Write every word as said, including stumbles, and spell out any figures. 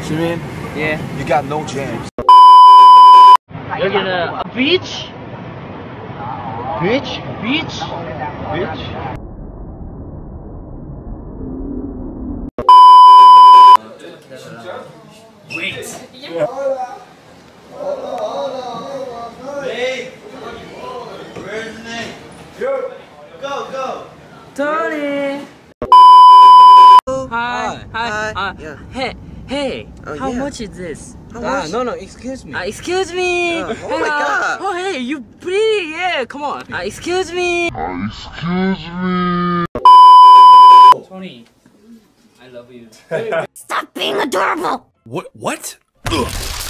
Jimin, Yeah. you got no jams. 여기는 a beach? Bitch? Beach? Bitch? Wait. Where's the name? Yo! Go, go! Tony. Hi. Hi. Hi. Uh, Yeah. Hey. Hey. Oh, How yeah. much is this? How Ah, much? no, no, excuse me. Uh, excuse me. Oh, oh my God. Oh, hey, you pretty. Yeah, come on. Uh, excuse me. Tony, I love you. Stop being adorable! What? What? Ugh.